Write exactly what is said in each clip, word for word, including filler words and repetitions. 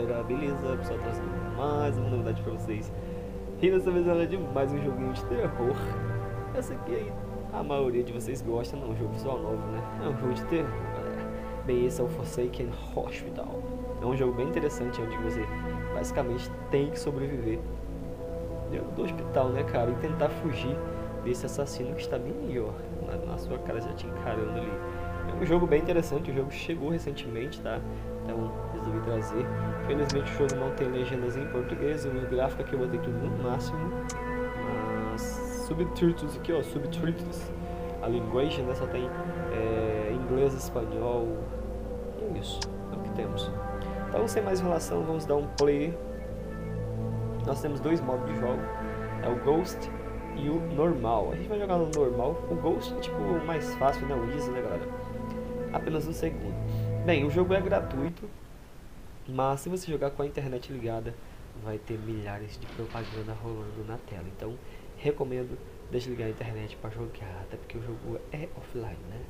galera, beleza? Pessoal, trazendo mais uma novidade pra vocês. E dessa vez ela é de mais um joguinho de terror. Essa aqui aí, a maioria de vocês gosta, não é um jogo visual novo, né? É um jogo de terror, galera. Bem, esse é o Forsaken Hospital. É um jogo bem interessante, onde você basicamente tem que sobreviver dentro do hospital, né, cara? E tentar fugir desse assassino que está bem ali, ó, na, na sua cara, já te encarando ali. É um jogo bem interessante, o jogo chegou recentemente, tá? Então resolvi trazer. Infelizmente o jogo não tem legendas em português, o gráfico aqui eu botei tudo no máximo. Mas subtítulos aqui, ó, subtítulos. A linguagem, né, só tem é, inglês, espanhol. E é isso, é o que temos. Então sem mais enrolação, vamos dar um play. Nós temos dois modos de jogo, é o Ghost e o normal. A gente vai jogar no normal. O Ghost é tipo o mais fácil, né, o easy, né, galera? Apenas um segundo. Bem, o jogo é gratuito, mas se você jogar com a internet ligada, vai ter milhares de propaganda rolando na tela. Então, recomendo desligar a internet para jogar, até porque o jogo é offline, né?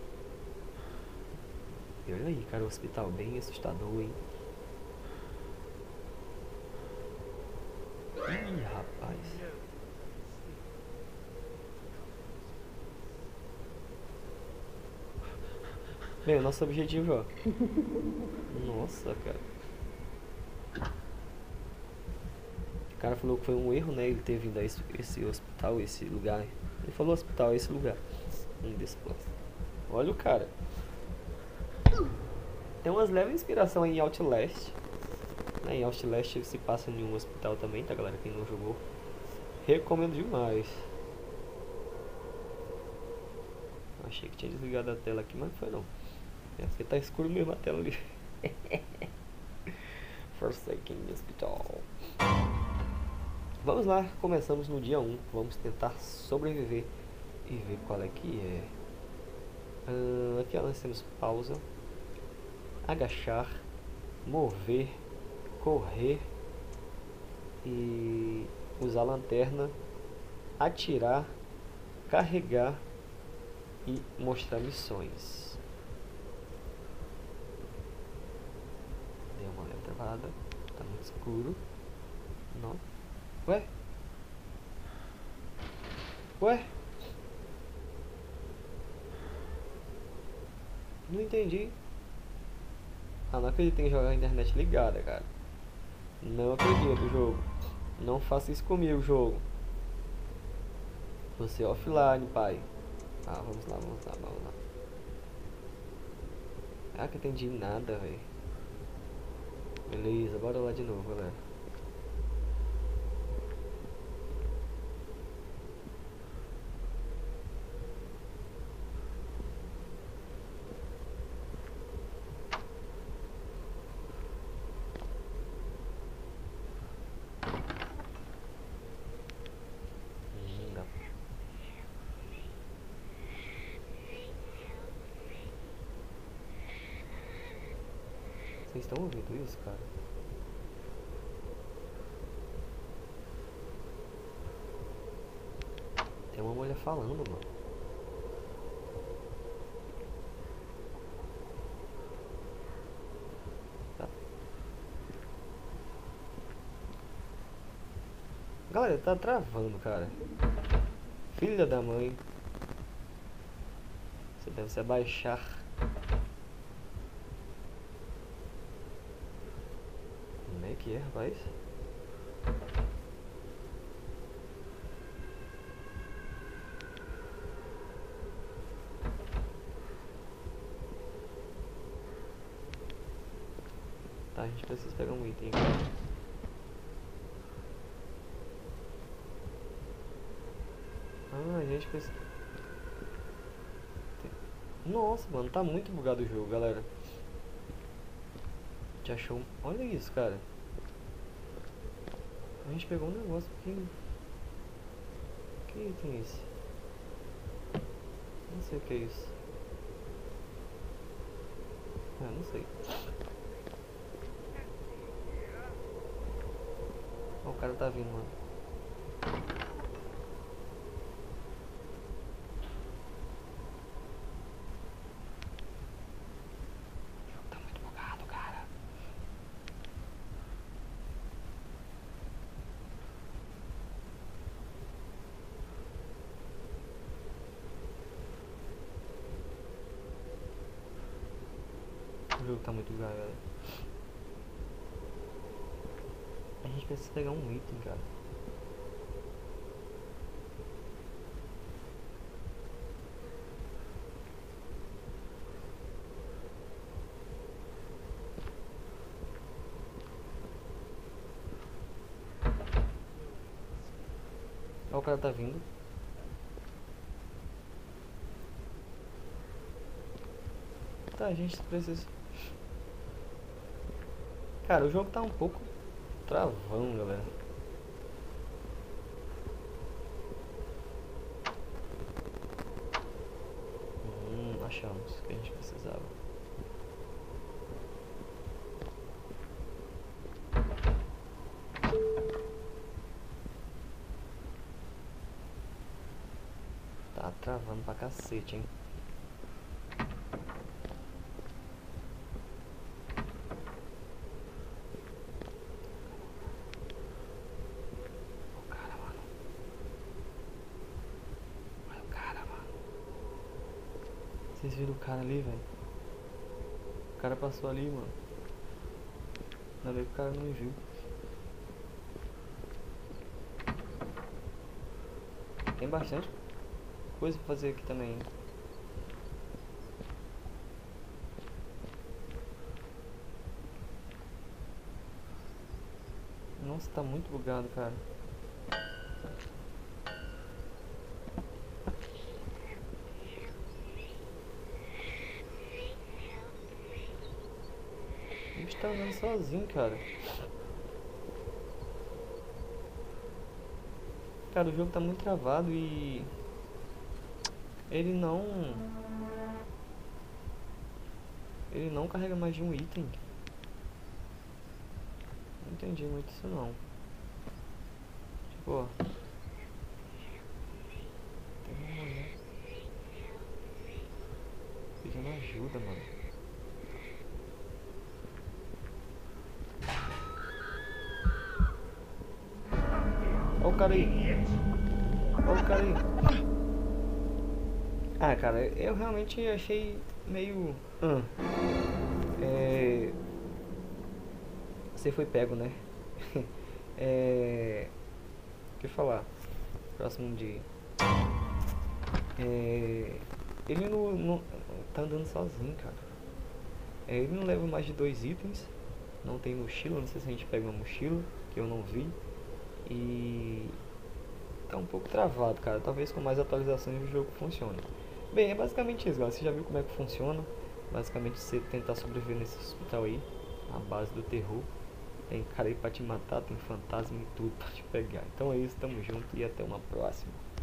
E olha aí, cara, o hospital bem assustador, hein? Ih, rapaz. Bem, o nosso objetivo, ó. Nossa, cara. O cara falou que foi um erro, né? Ele ter vindo a esse, esse hospital, esse lugar. Ele falou hospital, esse lugar. Um desse plano. Olha o cara. Tem umas leves inspiração em Outlast. Né? Em Outlast se passa em um hospital também, tá, galera? Quem não jogou, recomendo demais. Achei que tinha desligado a tela aqui, mas não foi não. É porque tá escuro mesmo a tela ali. Forsaken Hospital. Vamos lá, começamos no dia um. Vamos tentar sobreviver e ver qual é que é. Uh, aqui ó, nós temos pausa, agachar, mover, correr e usar a lanterna, atirar, carregar e mostrar missões. Deu uma travada, tá muito escuro. Não. Ué? Ué? Não entendi. Ah, não acredito em jogar a internet ligada, cara. Não acredito, jogo. Não faça isso comigo, jogo. Você é offline, pai. Ah, vamos lá, vamos lá, vamos lá. Ah, que entendi nada, velho. Beleza, bora lá de novo, galera. Vocês estão ouvindo isso, cara? Tem uma mulher falando, mano. Tá. Galera, tá travando, cara. Filha da mãe. Você deve se abaixar. Como é que é, rapaz? Tá, a gente precisa pegar um item aqui. Ah, a gente precisa... Nossa, mano, tá muito bugado o jogo, galera. A gente achou um... Olha isso, cara. A gente pegou um negócio aqui. Que item é esse? Não sei o que é isso. Ah, não sei. Oh, o cara tá vindo, mano. O jogo tá muito bugado, cara. O jogo tá muito bugado, galera. A gente precisa pegar um item, cara. Ó, o cara tá vindo. Tá, a gente precisa... Cara, o jogo tá um pouco travão, galera. Hum, achamos o que a gente precisava. Tá travando pra cacete, hein. Vocês viram o cara ali, velho? O cara passou ali, mano. Ainda bem que o cara não me viu. Tem bastante coisa pra fazer aqui também, hein? Nossa, tá muito bugado, cara. O bicho tá andando sozinho, cara. Cara, o jogo tá muito travado e... Ele não... Ele não carrega mais de um item. Não entendi muito isso não. Tipo, ó. Tem uma mulher pedindo ajuda, mano. Ó o cara aí. Ó o cara aí. Ah, cara, eu realmente achei meio... Hum. É... Você foi pego, né? É... O que falar? Próximo dia. É... Ele não, não... Tá andando sozinho, cara. É, ele não leva mais de dois itens. Não tem mochila, não sei se a gente pega uma mochila, que eu não vi. E... Tá um pouco travado, cara. Talvez com mais atualizações o jogo funcione. Bem, é basicamente isso, galera. Você já viu como é que funciona. Basicamente você tentar sobreviver nesse hospital aí, a base do terror. Tem cara aí pra te matar, tem fantasma e tudo pra te pegar. Então é isso, tamo junto e até uma próxima.